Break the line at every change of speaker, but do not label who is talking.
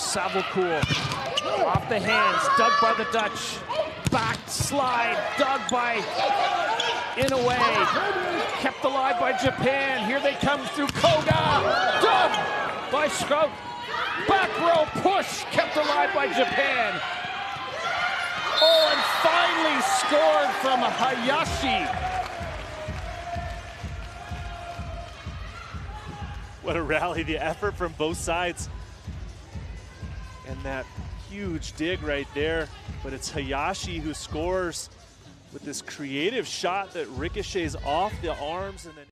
Savalcool off the hands, dug by the Dutch. Back slide, dug by Inoue. Kept alive by Japan. Here they come through Koga. Dug by Scout. Back row push, kept alive by Japan. Oh, and finally scored from Hayashi.
What a rally, the effort from both sides. And that huge dig right there. But it's Hayashi who scores with this creative shot that ricochets off the arms and then